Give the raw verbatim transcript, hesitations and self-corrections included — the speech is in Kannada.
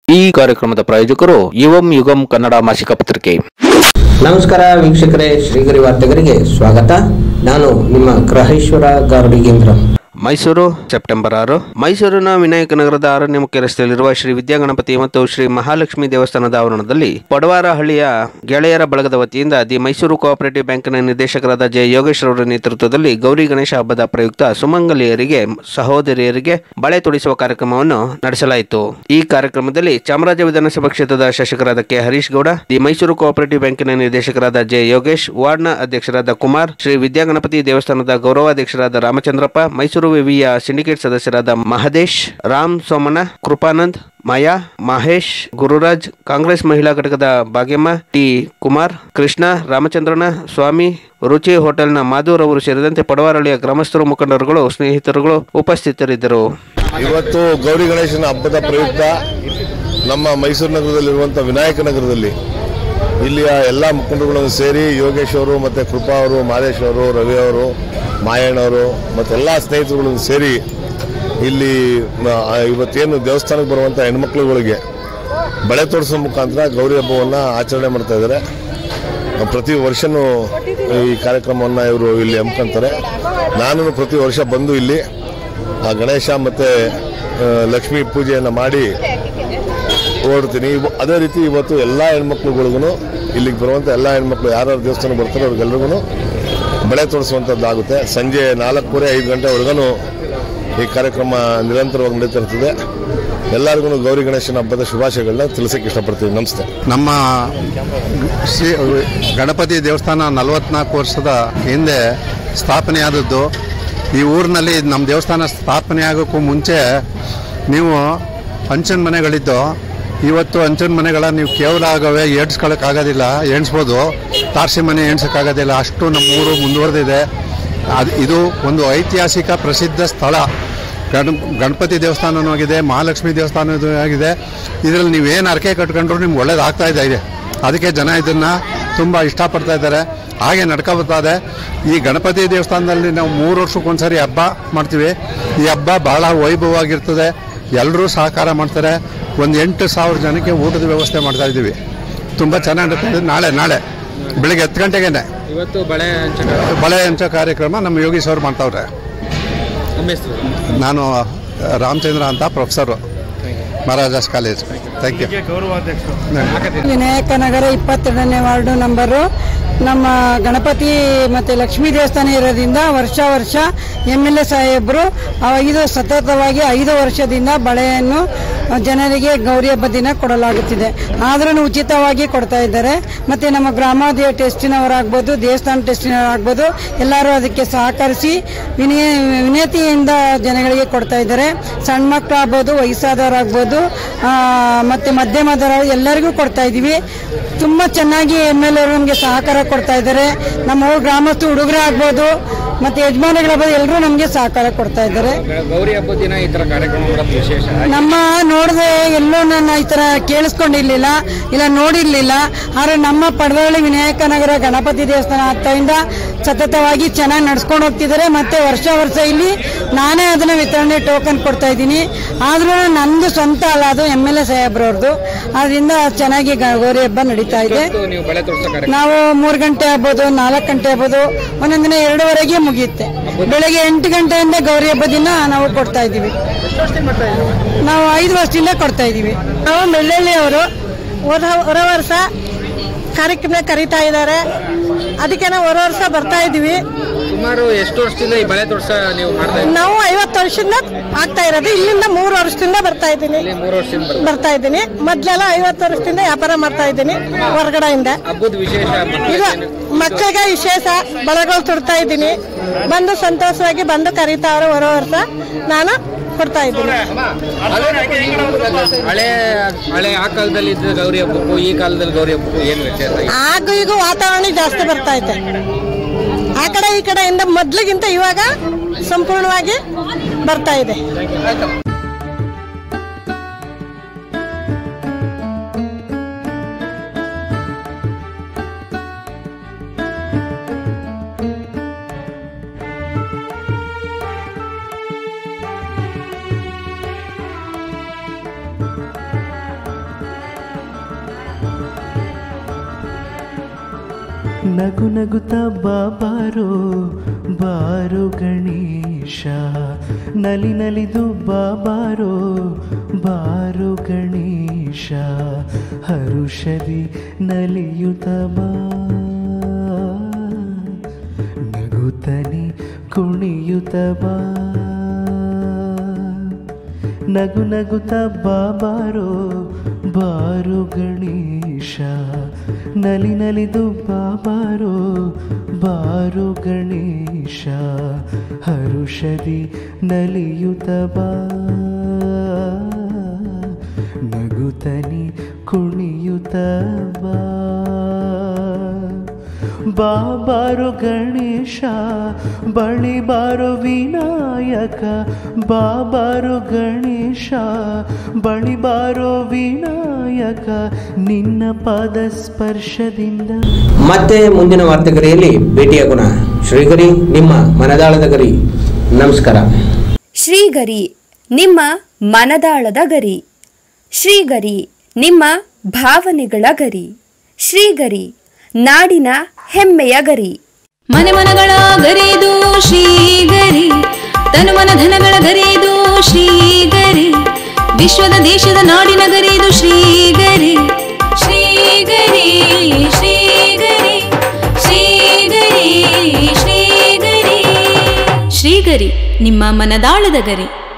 ಈ ಕಾರ್ಯಕ್ರಮದ ಪ್ರಾಯೋಜಕರು ಯುವಂ ಯುಗಂ ಕನ್ನಡ ಮಾಸಿಕ ಪತ್ರಿಕೆ. ನಮಸ್ಕಾರ ವೀಕ್ಷಕರೇ, ಶ್ರೀಗರಿ ವಾರ್ತೆಗರಿಗೆ ಸ್ವಾಗತ. ನಾನು ನಿಮ್ಮ ಗ್ರಹೇಶ್ವರ ಗಾರ್ಡಿಗೇಂದ್ರ. ಮೈಸೂರು ಸೆಪ್ಟೆಂಬರ್ ಆರು. ಮೈಸೂರಿನ ವಿನಾಯಕ ನಗರದ ಆರನೇ ಮುಖ್ಯ ರಸ್ತೆಯಲ್ಲಿರುವ ಶ್ರೀ ವಿದ್ಯಾಗಣಪತಿ ಮತ್ತು ಶ್ರೀ ಮಹಾಲಕ್ಷ್ಮಿ ದೇವಸ್ಥಾನದ ಆವರಣದಲ್ಲಿ ಪಡವಾರಹಳ್ಳಿಯ ಗೆಳೆಯರ ಬಳಗದ ವತಿಯಿಂದ ದಿ ಮೈಸೂರು ಕೋಆಪರೇಟಿವ್ ಬ್ಯಾಂಕ್ನ ನಿರ್ದೇಶಕರಾದ ಜೆ ಯೋಗೇಶ್ ಅವರ ನೇತೃತ್ವದಲ್ಲಿ ಗೌರಿ ಗಣೇಶ ಹಬ್ಬದ ಪ್ರಯುಕ್ತ ಸುಮಂಗಲಿಯರಿಗೆ ಸಹೋದರಿಯರಿಗೆ ಬಳೆ ತೊಡಿಸುವ ಕಾರ್ಯಕ್ರಮವನ್ನು ನಡೆಸಲಾಯಿತು. ಈ ಕಾರ್ಯಕ್ರಮದಲ್ಲಿ ಚಾಮರಾಜ ವಿಧಾನಸಭಾ ಕ್ಷೇತ್ರದ ಶಾಸಕರಾದ K Harish Gowda, the Mysuru cooperative ಬ್ಯಾಂಕಿನ ನಿರ್ದೇಶಕರಾದ ಜೆ ಯೋಗೇಶ್, ವಾರ್ಡ್ನ ಅಧ್ಯಕ್ಷರಾದ ಕುಮಾರ್, ಶ್ರೀ ವಿದ್ಯಾಗಣಪತಿ ದೇವಸ್ಥಾನದ ಗೌರವಾಧ್ಯಕ್ಷರಾದ ರಾಮಚಂದ್ರಪ್ಪ, ಮೈಸೂರು ವಿವಿಯ ಸಿಂಡಿಕೇಟ್ ಸದಸ್ಯರಾದ ಮಹದೇಶ್, ರಾಮ್ ಸೋಮಣ್ಣ, ಕೃಪಾನಂದ್, ಮಾಯಾ, ಮಹೇಶ್, ಗುರುರಾಜ್, ಕಾಂಗ್ರೆಸ್ ಮಹಿಳಾ ಘಟಕದ ಭಾಗ್ಯಮ್ಮ, ಟಿ ಕುಮಾರ್, ಕೃಷ್ಣ, ರಾಮಚಂದ್ರನ ಸ್ವಾಮಿ, ರುಚಿ ಹೋಟೆಲ್ನ ಮಾಧುರ್ ಅವರು ಸೇರಿದಂತೆ ಪಡವಾರಹಳ್ಳಿಯ ಗ್ರಾಮಸ್ಥರು, ಮುಖಂಡರುಗಳು, ಸ್ನೇಹಿತರುಗಳು ಉಪಸ್ಥಿತರಿದ್ದರು. ಇವತ್ತು ಗೌರಿ ಗಣೇಶನ ಹಬ್ಬದ ಪ್ರಯುಕ್ತ ನಮ್ಮ ಮೈಸೂರು ನಗರದಲ್ಲಿರುವಂತಹ ವಿನಾಯಕ ನಗರದಲ್ಲಿ ಇಲ್ಲಿಯ ಎಲ್ಲ ಮುಖಂಡರುಗಳನ್ನು ಸೇರಿ ಯೋಗೇಶ್ ಅವರು ಮತ್ತು ಕೃಪಾ ಅವರು, ಮಾದೇಶ್ ಅವರು, ರವಿ ಅವರು, ಮಾಯಣ್ಣವರು ಮತ್ತು ಎಲ್ಲ ಸ್ನೇಹಿತರುಗಳನ್ನು ಸೇರಿ ಇಲ್ಲಿ ಇವತ್ತೇನು ದೇವಸ್ಥಾನಕ್ಕೆ ಬರುವಂಥ ಹೆಣ್ಮಕ್ಳುಗಳಿಗೆ ಬಳೆ ತೋರಿಸೋ ಮುಖಾಂತರ ಗೌರಿ ಹಬ್ಬವನ್ನು ಆಚರಣೆ ಮಾಡ್ತಾ ಇದ್ದಾರೆ. ಪ್ರತಿ ವರ್ಷವೂ ಈ ಕಾರ್ಯಕ್ರಮವನ್ನು ಇವರು ಇಲ್ಲಿ ಹಮ್ಮಿಕೊಳ್ತಾರೆ. ನಾನು ಪ್ರತಿ ವರ್ಷ ಬಂದು ಇಲ್ಲಿ ಆ ಗಣೇಶ ಮತ್ತು ಲಕ್ಷ್ಮೀ ಪೂಜೆಯನ್ನು ಮಾಡಿ ಓಡ್ತೀನಿ. ಅದೇ ರೀತಿ ಇವತ್ತು ಎಲ್ಲ ಹೆಣ್ಮಕ್ಳುಗಳಿಗೂ ಇಲ್ಲಿಗೆ ಬರುವಂಥ ಎಲ್ಲ ಹೆಣ್ಮಕ್ಳು ಯಾರ್ಯಾರು ದೇವಸ್ಥಾನಕ್ಕೆ ಬರ್ತಾರೆ ಅವ್ರಿಗೆಲ್ರಿಗೂ ಬಳೆ ತೋರಿಸುವಂಥದ್ದಾಗುತ್ತೆ. ಸಂಜೆ ನಾಲ್ಕೂವರೆ ಐದು ಗಂಟೆವರೆಗೂ ಈ ಕಾರ್ಯಕ್ರಮ ನಿರಂತರವಾಗಿ ನಡೀತಾ ಇರ್ತದೆ. ಎಲ್ಲರಿಗೂ ಗೌರಿ ಗಣೇಶನ ಹಬ್ಬದ ಶುಭಾಶಯಗಳನ್ನ ತಿಳಿಸಕ್ಕೆ ಇಷ್ಟಪಡ್ತೀವಿ. ನಮಸ್ತೆ. ನಮ್ಮ ಶ್ರೀ ಗಣಪತಿ ದೇವಸ್ಥಾನ ನಲವತ್ನಾಲ್ಕು ವರ್ಷದ ಹಿಂದೆ ಸ್ಥಾಪನೆಯಾದದ್ದು. ಈ ಊರಿನಲ್ಲಿ ನಮ್ಮ ದೇವಸ್ಥಾನ ಸ್ಥಾಪನೆ ಆಗೋಕ್ಕೂ ಮುಂಚೆ ನೀವು ಹಂಚಿನ ಮನೆಗಳಿದ್ದು, ಇವತ್ತು ಹಂಚಿನ ಮನೆಗಳ ನೀವು ಕೇವಲ ಆಗವೆ ಏಡ್ಸ್ಕೊಳ್ಳೋಕ್ಕಾಗೋದಿಲ್ಲ, ಎಣಿಸ್ಬೋದು. ತಾರಸಿ ಮನೆ ಎಣ್ಸೋಕ್ಕಾಗೋದಿಲ್ಲ, ಅಷ್ಟು ನಮ್ಮ ಊರು ಮುಂದುವರೆದಿದೆ. ಅದು ಇದು ಒಂದು ಐತಿಹಾಸಿಕ ಪ್ರಸಿದ್ಧ ಸ್ಥಳ. ಗಣ ಗಣಪತಿ ದೇವಸ್ಥಾನವೂ ಆಗಿದೆ, ಮಹಾಲಕ್ಷ್ಮಿ ದೇವಸ್ಥಾನವೂ ಆಗಿದೆ. ಇದರಲ್ಲಿ ನೀವೇನು ಅರಕೆ ಕಟ್ಕೊಂಡ್ರು ನಿಮ್ಗೆ ಒಳ್ಳೇದಾಗ್ತಾ ಇದೆ. ಅದಕ್ಕೆ ಜನ ಇದನ್ನು ತುಂಬ ಇಷ್ಟಪಡ್ತಾ ಇದ್ದಾರೆ. ಹಾಗೆ ನಡ್ಕೊಬರ್ತಾ ಇದೆ. ಈ ಗಣಪತಿ ದೇವಸ್ಥಾನದಲ್ಲಿ ನಾವು ಮೂರು ವರ್ಷಕ್ಕೊಂದ್ಸರಿ ಹಬ್ಬ ಮಾಡ್ತೀವಿ. ಈ ಹಬ್ಬ ಭಾಳ ವೈಭವವಾಗಿರ್ತದೆ. ಎಲ್ಲರೂ ಸಹಕಾರ ಮಾಡ್ತಾರೆ. ಒಂದು ಎಂಟು ಸಾವಿರ ಜನಕ್ಕೆ ಊಟದ ವ್ಯವಸ್ಥೆ ಮಾಡ್ತಾ ಇದ್ದೀವಿ. ತುಂಬ ಚೆನ್ನಾಗಿರ್ತದೆ. ನಾಳೆ ನಾಳೆ ಬೆಳಿಗ್ಗೆ ಹತ್ತು ಗಂಟೆಗೇನೆ ಇವತ್ತು ಬಳೆ ಬಳೆ ಹಂಚೋ ಕಾರ್ಯಕ್ರಮ ನಮ್ಮ ಯೋಗೀಶ್ ಅವರು ಮಾಡ್ತಾವ್ರೆ. ನಾನು ರಾಮಚಂದ್ರ ಅಂತ, professor, Maharajas college. Thank you. Vinayaka Nagar ಇಪ್ಪತ್ತೆರಡನೇ ವಾರ್ಡು ನಂಬರು. ನಮ್ಮ ಗಣಪತಿ ಮತ್ತು ಲಕ್ಷ್ಮೀ ದೇವಸ್ಥಾನ ಇರೋದ್ರಿಂದ ವರ್ಷ ವರ್ಷ ಎಮ್ ಎಲ್ ಎ ಸಾಹೇಬರು ಐದು ಸತತವಾಗಿ ಐದು ವರ್ಷದಿಂದ ಬಳೆಯನ್ನು ಜನರಿಗೆ ಗೌರಿ ಹಬ್ಬ ದಿನ ಕೊಡಲಾಗುತ್ತಿದೆ. ಆದ್ರೂ ಉಚಿತವಾಗಿ ಕೊಡ್ತಾ ಇದ್ದಾರೆ. ಮತ್ತು ನಮ್ಮ ಗ್ರಾಮೋದಯ ಟೆಸ್ಟಿನವರಾಗ್ಬೋದು, ದೇವಸ್ಥಾನ ಟೆಸ್ಟಿನವರಾಗ್ಬೋದು, ಎಲ್ಲರೂ ಅದಕ್ಕೆ ಸಹಕರಿಸಿ ವಿನಯ ವಿನತಿಯಿಂದ ಜನಗಳಿಗೆ ಕೊಡ್ತಾ ಇದ್ದಾರೆ. ಸಣ್ಣ ಮಕ್ಕಳು ಆಗ್ಬೋದು, ವಯಸ್ಸಾದವರಾಗ್ಬೋದು, ಮತ್ತು ಮಧ್ಯಮದವರು ಎಲ್ಲರಿಗೂ ಕೊಡ್ತಾ ಇದ್ದೀವಿ. ತುಂಬ ಚೆನ್ನಾಗಿ ಎಮ್ ಎಲ್ ಎರು ನಮಗೆ ಸಹಕಾರ ಕೊಡ್ತಾ ಇದ್ದಾರೆ. ನಮ್ಮ ಗ್ರಾಮಸ್ಥ ಹುಡುಗರೇ ಆಗ್ಬೋದು ಮತ್ತು ಯಜಮಾನಿಗಳಾಗ್ಬೋದು, ಎಲ್ಲರೂ ನಮಗೆ ಸಹಕಾರ ಕೊಡ್ತಾ ಇದ್ದಾರೆ. ಗೌರಿ ಹಬ್ಬದ ದಿನ ಈ ತರ ಕಾರ್ಯಕ್ರಮ ಮಾಡೋದು ವಿಶೇಷ. ನಮ್ಮ ನೋಡದೆ ಎಲ್ಲೋ ನಾನು ಈ ತರ ಕೇಳಿಸ್ಕೊಂಡಿರ್ಲಿಲ್ಲ, ಇಲ್ಲ ನೋಡಿರ್ಲಿಲ್ಲ. ಆದರೆ ನಮ್ಮ ಪಡವಳ್ಳಿ ವಿನಾಯಕ ನಗರ ಗಣಪತಿ ದೇವಸ್ಥಾನ ಹತ್ತಿರದಿಂದ ಸತತವಾಗಿ ಚೆನ್ನಾಗಿ ನಡ್ಸ್ಕೊಂಡು ಹೋಗ್ತಿದ್ದಾರೆ. ಮತ್ತೆ ವರ್ಷ ವರ್ಷ ಇಲ್ಲಿ ನಾನೇ ಅದನ್ನ ವಿತರಣೆ ಟೋಕನ್ ಕೊಡ್ತಾ ಇದ್ದೀನಿ. ಆದ್ರೂ ನಂದು ಸ್ವಂತ ಅಲ್ಲ, ಅದು ಎಮ್ ಎಲ್ ಎ ಸಾಹೇಬ್ರವ್ರದ್ದು. ಅದರಿಂದ ಚೆನ್ನಾಗಿ ಗೌರಿ ಹಬ್ಬ ನಡೀತಾ ಇದೆ. ನಾವು ಮೂರು ಗಂಟೆ ಆಗ್ಬೋದು, ನಾಲ್ಕು ಗಂಟೆ ಆಗ್ಬೋದು, ಒಂದೊಂದಿನ ಎರಡೂವರೆಗೆ ಮುಗಿಯುತ್ತೆ. ಬೆಳಗ್ಗೆ ಎಂಟು ಗಂಟೆಯಿಂದ ಗೌರಿ ಹಬ್ಬ ದಿನ ನಾವು ಕೊಡ್ತಾ ಇದ್ದೀವಿ. ನಾವು ಐದು ವರ್ಷದಿಂದ ಕೊಡ್ತಾ ಇದ್ದೀವಿ. ನಾವು ಮೆಳ್ಳಳ್ಳಿಯವರು ಹೊರ ವರ್ಷ ಕಾರ್ಯಕ್ರಮ ಕರೀತಾ ಇದ್ದಾರೆ. ಅದಕ್ಕೆ ನಾವು ಹೊರ ವರ್ಷ ಬರ್ತಾ ಇದ್ದೀವಿ. ಸುಮಾರು ಎಷ್ಟು ವರ್ಷದಿಂದ ಈ ಬಳೆ ತೋರ್ಸ ನೀವು ಮಾಡ್ತಾ ಇದ್ದೀವಿ? ನಾವು ಐವತ್ತು ವರ್ಷದಿಂದ ಆಗ್ತಾ ಇರೋದು. ಇಲ್ಲಿಂದ ಮೂರು ವರ್ಷದಿಂದ ಬರ್ತಾ ಇದ್ದೀನಿ ಬರ್ತಾ ಇದ್ದೀನಿ ಮೊದ್ಲೆಲ್ಲ ಐವತ್ತು ವರ್ಷದಿಂದ ವ್ಯಾಪಾರ ಮಾಡ್ತಾ ಇದ್ದೀನಿ ಹೊರಗಡೆಯಿಂದ. ಹಬ್ಬದ ವಿಶೇಷ ಇದು ಮಕ್ಕಳಿಗೆ ವಿಶೇಷ ಬಳೆಗಳು ತೊಡ್ತಾ ಇದ್ದೀನಿ. ಬಂದು ಸಂತೋಷವಾಗಿ ಬಂದು ಕರೀತಾವ್ರೆ. ಹೊರ ವರ್ಷ ನಾನು ಕೊಡ್ತಾ ಇದ್ದೀನಿ. ಹಳೆ ಹಳೆ ಆ ಕಾಲದಲ್ಲಿ ಇದ್ದ ಗೌರಿ ಹಬ್ಬಕ್ಕೂ ಈ ಕಾಲದಲ್ಲಿ ಗೌರಿ ಹಬ್ಬಕ್ಕೂ ಏನು ವ್ಯತ್ಯಾಸ? ಆಗ ಈಗ ವಾತಾವರಣ ಜಾಸ್ತಿ ಬರ್ತಾ ಇದೆ. ಆ ಕಡೆ ಈ ಕಡೆಯಿಂದ ಮೊದ್ಲಿಗಿಂತ ಇವಾಗ ಸಂಪೂರ್ಣವಾಗಿ ಬರ್ತಾ ಇದೆ. ನಗು ನಗುತ್ತ ಬಾಬಾರೋ ಬಾರೋ ಗಣೇಶ, ನಲಿ ನಲಿದು ಬಾಬಾರೋ ಬಾರೋ ಗಣೇಶ, ಹರುಷದಿ ನಲಿಯುತ್ತ ಬಾ, ನಗುತ್ತನಿ ಕುಣಿಯುತ್ತ ಬಾ, ನಗು ನಗುತ್ತ ಬಾಬಾರೋ ಬಾರೋ ಗಣೇಶ, ನಲಿ ನಲಿದು ಬಾಬಾರೋ ಬಾರೋ ಗಣೇಶ, ಹರುಷದಿ ನಲಿಯುತ್ತ ಬಾ, ನಗುತ್ತನಿ ಕುಣಿಯುತ್ತ ಬಾ. ಬಾಬಾರೋ ಗಣೇಶ ಬಳಿ ಬಾರೋ ವಿನಾಯಕ, ಬಾಬಾರೋ ಗಣೇಶ ಬಳಿ ಬಾರೋ ವಿನಾಯಕ, ನಿನ್ನ ಪಾದ ಸ್ಪರ್ಶದಿಂದ. ಮತ್ತೆ ಮುಂದಿನ ವಾರ್ತೆಗರಿಯಲ್ಲಿ ಭೇಟಿಯಾಗೋಣ. ಶ್ರೀಗರಿ ನಿಮ್ಮ ಮನದಾಳದ ಗರಿ. ನಮಸ್ಕಾರ. ಶ್ರೀಗರಿ ನಿಮ್ಮ ಮನದಾಳದ ಗರಿ, ಶ್ರೀಗರಿ ನಿಮ್ಮ ಭಾವನೆಗಳ ಗರಿ, ಶ್ರೀಗರಿ ನಾಡಿನ ಹೆಮ್ಮೆಯ ಗರಿ. ಮನೆ ಮನಗಳ ಗರಿದು ಶ್ರೀಗರಿ, ತನು ಮನ ಧನಗಳ ಗರಿದು ಶ್ರೀಗರಿ, ವಿಶ್ವದ ದೇಶದ ನಾಡಿನ ಗರಿದು ಶ್ರೀಗರಿ. ಶ್ರೀಗರಿ ಶ್ರೀಗರಿ ಶ್ರೀಗರಿ ಶ್ರೀಗರಿ ಶ್ರೀಗರಿ ನಿಮ್ಮ ಮನದಾಳದ ಗರಿ.